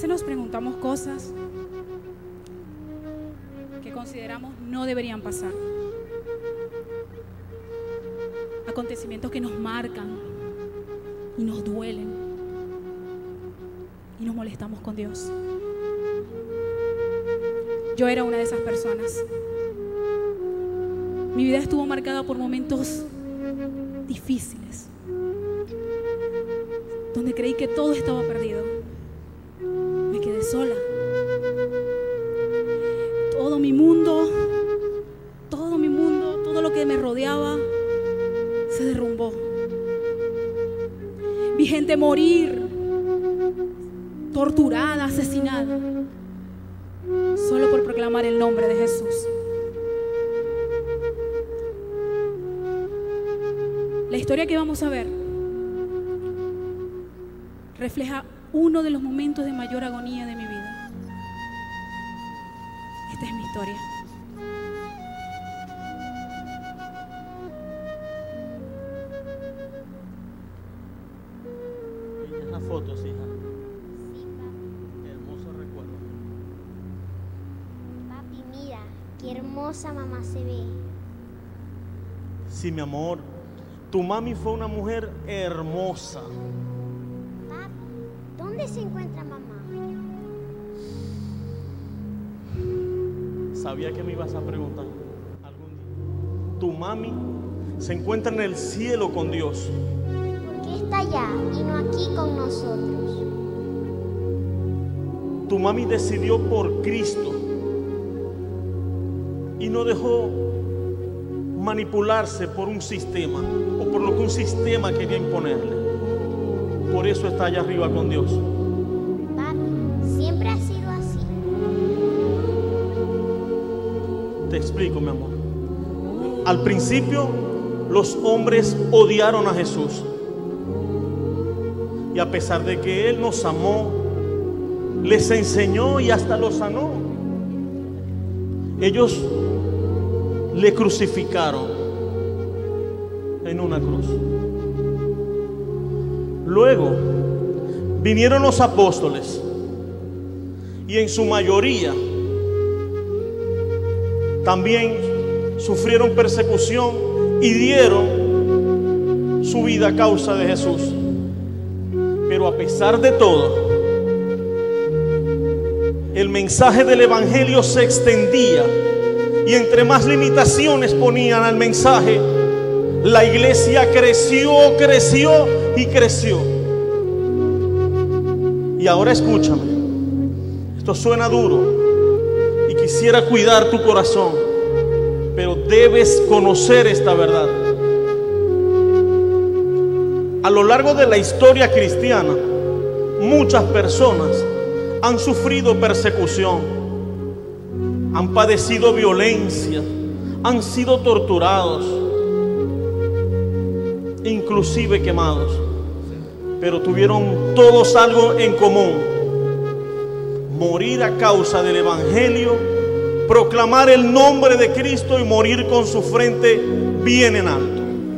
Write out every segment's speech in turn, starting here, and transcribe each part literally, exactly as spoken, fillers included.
veces nos preguntamos cosas que consideramos no deberían pasar. Acontecimientos que nos marcan y nos duelen y nos molestamos con Dios. Yo era una de esas personas. Mi vida estuvo marcada por momentos difíciles, donde creí que todo estaba perdido. Me quedé sola. Todo mi mundo, todo mi mundo, todo lo que me rodeaba se derrumbó. Vi gente morir, torturada, asesinada, solo por proclamar el nombre de Jesús. La historia que vamos a ver refleja uno de los momentos de mayor agonía de mi vida. Esta es mi historia. ¿Tienes las fotos, hija? Sí, papi. Hermoso recuerdo. Papi, mira, qué hermosa mamá se ve. Sí, mi amor. Tu mami fue una mujer hermosa. Papi, ¿dónde se encuentra mamá? Sabía que me ibas a preguntar algún día. Tu mami se encuentra en el cielo con Dios. ¿Por qué está allá y no aquí con nosotros? Tu mami decidió por Cristo y no dejó manipularse por un sistema o por lo que un sistema quería imponerle. Por eso está allá arriba con Dios. Papi, siempre ha sido así. Te explico, mi amor. Al principio, los hombres odiaron a Jesús. Y a pesar de que Él nos amó, les enseñó y hasta los sanó, ellos le crucificaron en una cruz. Luego vinieron los apóstoles y en su mayoría también sufrieron persecución y dieron su vida a causa de Jesús. Pero a pesar de todo, el mensaje del evangelio se extendía. Y entre más limitaciones ponían al mensaje, la iglesia creció, creció y creció. Y ahora escúchame, esto suena duro y quisiera cuidar tu corazón, pero debes conocer esta verdad. A lo largo de la historia cristiana, muchas personas han sufrido persecución, han padecido violencia, han sido torturados, inclusive quemados, pero tuvieron todos algo en común: morir a causa del evangelio, proclamar el nombre de Cristo y morir con su frente bien en alto.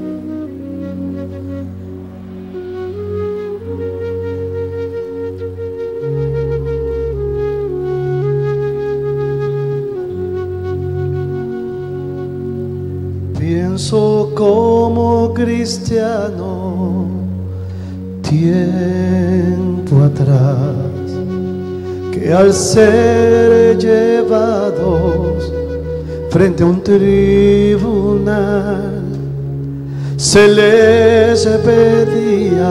Pienso como cristiano tiempo atrás, que al ser llevados frente a un tribunal se les pedía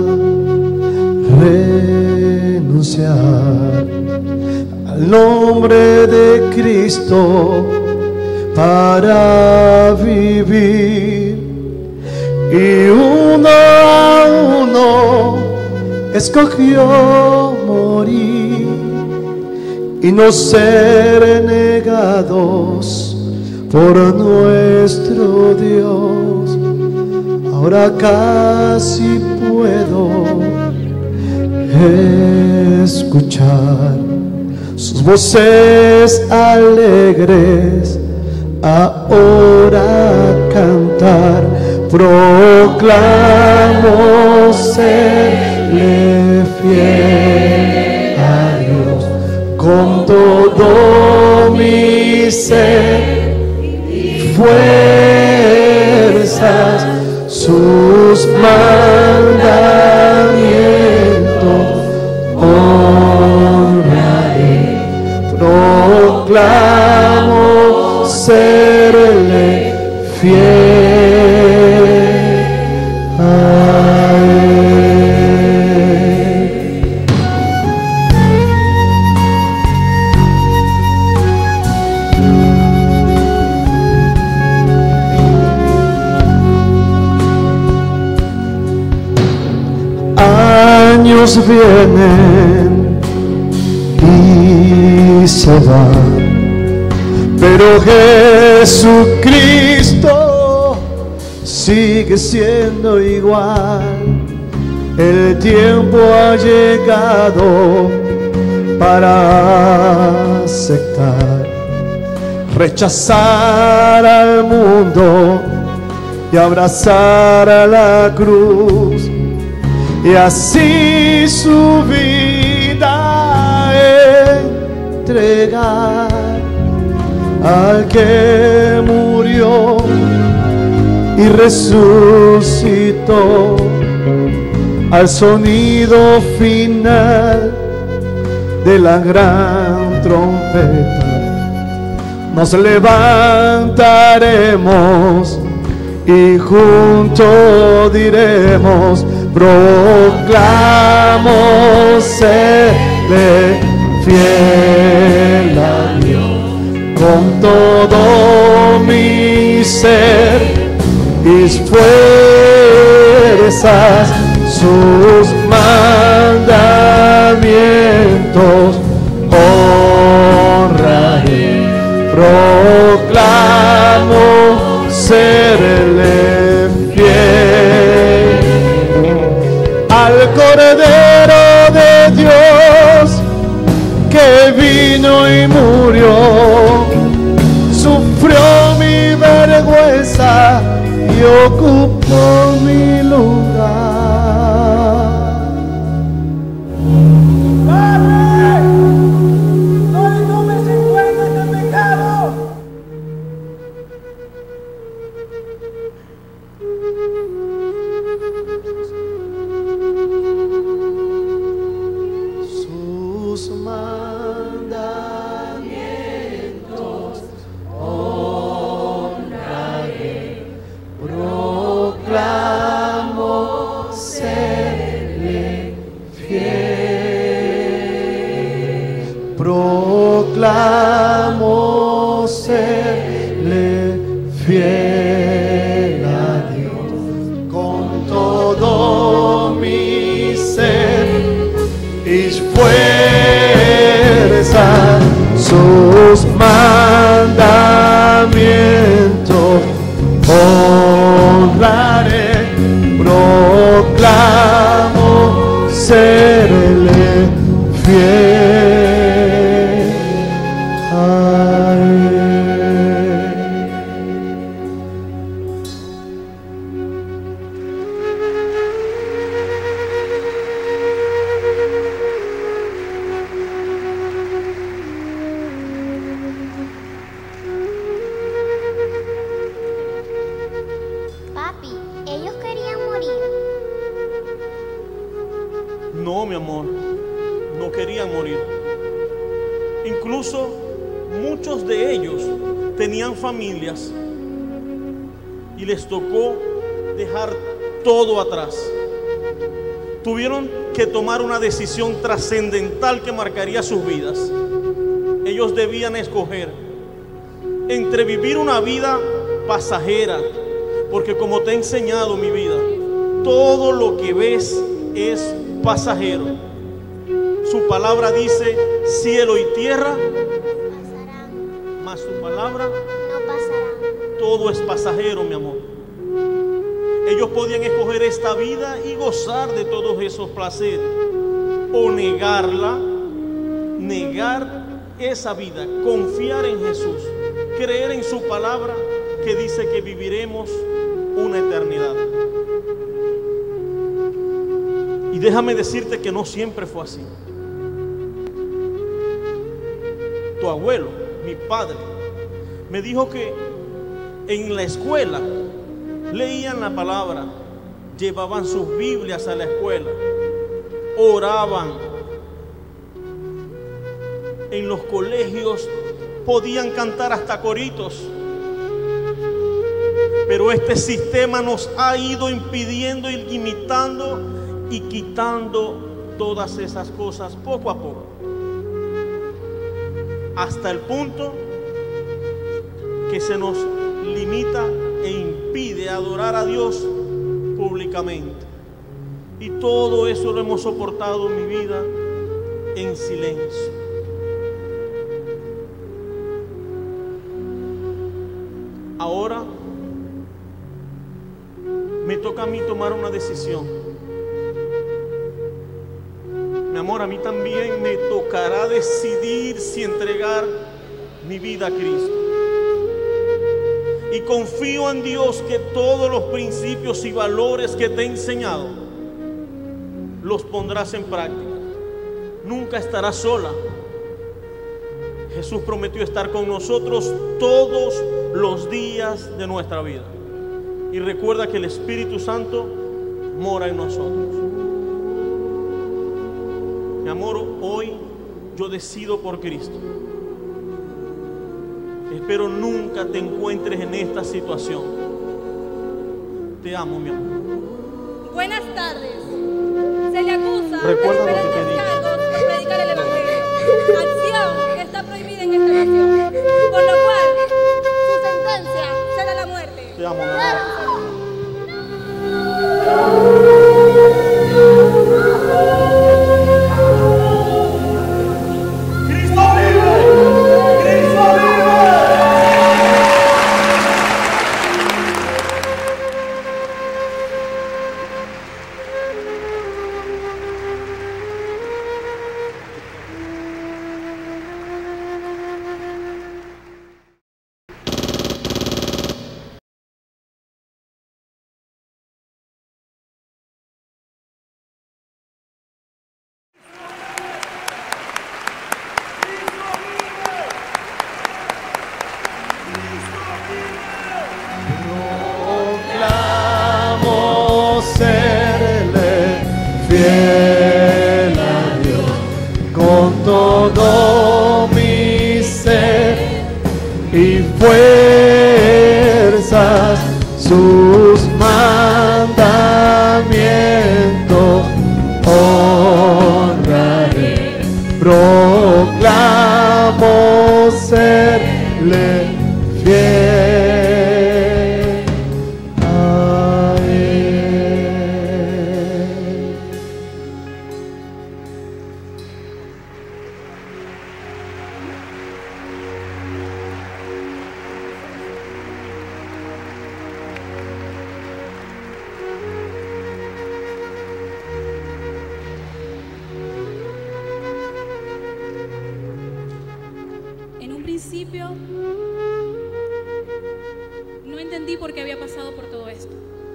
renunciar al nombre de Cristo para vivir, y uno a uno escogió morir y no ser negados por nuestro Dios. Ahora casi puedo escuchar sus voces alegres, ahora cantar. Proclamo serle fiel a Dios. con todo mi ser y fuerzas, sus mandamientos honraré, proclamo serle fiel a él. Años vienen y se van, pero Jesucristo sigue siendo igual. El tiempo ha llegado para aceptar, rechazar al mundo y abrazar a la cruz, y así su vida entregar al que murió y resucitó. Al sonido final de la gran trompeta nos levantaremos y juntos diremos: proclamo serle fiel a Dios con todo mi ser y fuerzas, sus mandamientos honraré, proclamo serle fiel al Cordero de Dios que vino y murió, sufrió mi vergüenza y ocupó mi lugar. ¡Padre! ¡No le tomes en cuenta este pecado! Sus mandamientos honraré, proclamo serle fiel, proclamo serle fiel a Dios con todo mi ser y fuerza, sus mandamientos honraré, proclamo serle fiel a él. Papi, ellos querían morir. No, mi amor, no querían morir. Incluso muchos de ellos tenían familias y les tocó dejar todo atrás. Tuvieron que tomar una decisión trascendental que marcaría sus vidas. Ellos debían escoger entre vivir una vida pasajera, porque como te he enseñado mi vida, todo lo que ves es pasajero. Su palabra dice cielo y tierra Pasarán, más su palabra, no pasarán. todo es pasajero, mi amor. Ellos podían escoger esta vida y gozar de todos esos placeres, o negarla, negar esa vida, confiar en Jesús, creer en su palabra que dice que viviremos una eternidad. Y déjame decirte que no siempre fue así. tu abuelo, mi padre, me dijo que en la escuela leían la palabra, llevaban sus Biblias a la escuela, oraban. En los colegios podían cantar hasta coritos. Pero este sistema nos ha ido impidiendo y limitando y quitando todas esas cosas poco a poco, hasta el punto que se nos limita e impide adorar a Dios públicamente. Y todo eso lo hemos soportado en mi vida en silencio. Ahora me toca a mí tomar una decisión. Mi amor, a mí también me tocará decidir si entregar mi vida a Cristo. Y confío en Dios que todos los principios y valores que te he enseñado los pondrás en práctica. Nunca estarás sola. Jesús prometió estar con nosotros todos los días de nuestra vida. Y recuerda que el Espíritu Santo mora en nosotros. Mi amor, hoy yo decido por Cristo. Espero nunca te encuentres en esta situación. Te amo, mi amor. Buenas tardes. Se le acusa Recuerda de lo que te diferentes dije. cargos por predicar el Evangelio. Acción que está prohibida en esta nación. Por lo cual, su sentencia será la muerte. Te amo, mi amor. ¡Cristo vive! ¡Cristo vive! Proclamo serle fiel a Dios con todo mi ser y fuerzas, sus mandamientos honraré. Proclamo serle fiel a Él. En un principio no entendí por qué había pasado por todo esto.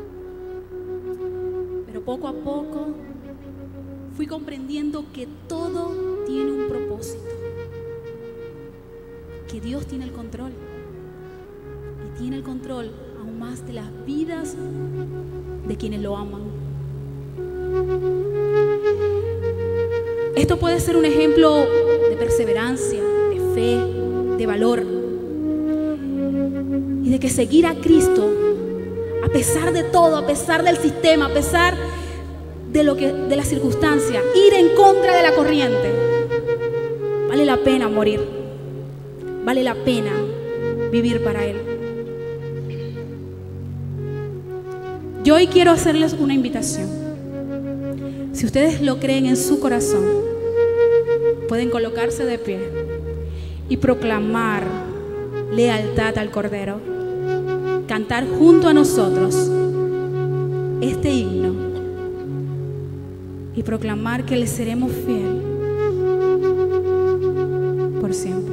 Pero poco a poco fui comprendiendo que todo tiene un propósito. Que Dios tiene el control. Y tiene el control aún más de las vidas de quienes lo aman. Esto puede ser un ejemplo de perseverancia, de fe, de valor y de que seguir a Cristo, a pesar de todo, a pesar del sistema, a pesar de lo que, de las circunstancias, ir en contra de la corriente, vale la pena morir, vale la pena vivir para Él. Yo hoy quiero hacerles una invitación. Si ustedes lo creen en su corazón, pueden colocarse de pie y proclamar lealtad al Cordero, cantar junto a nosotros este himno y proclamar que le seremos fiel por siempre.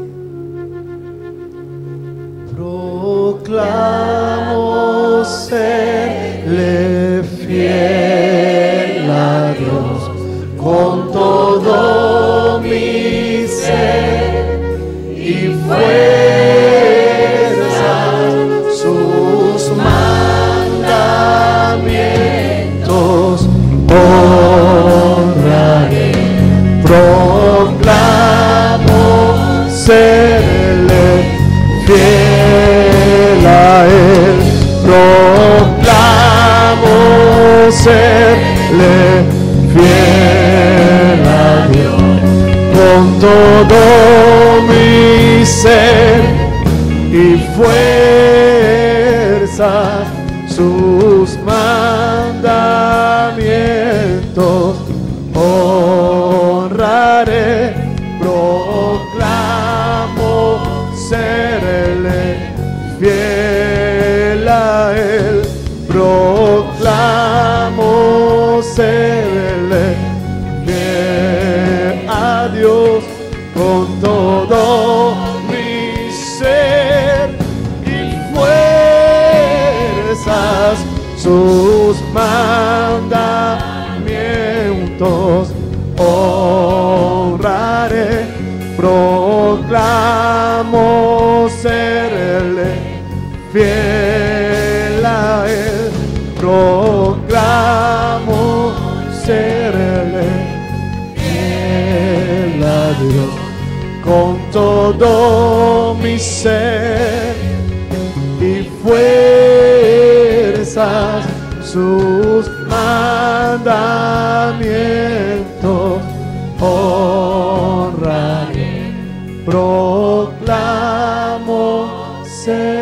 Proclamo serle fiel a Dios con todo mi ser y fuerzas sus mandamientos honraré. Proclamo serle fiel a él. Proclamo serle fiel a Dios con todo mi ser y fuerza, sus mandamientos honraré. Proclamo serle fiel a él. Proclamo serle fiel a Dios con todo mi ser y fuerzas, sus mandamientos honraré. Proclamo serle fiel a él. Proclamo serle fiel a Dios con todo mi ser y fuerzas, sus mandamientos honraré. Proclamo ser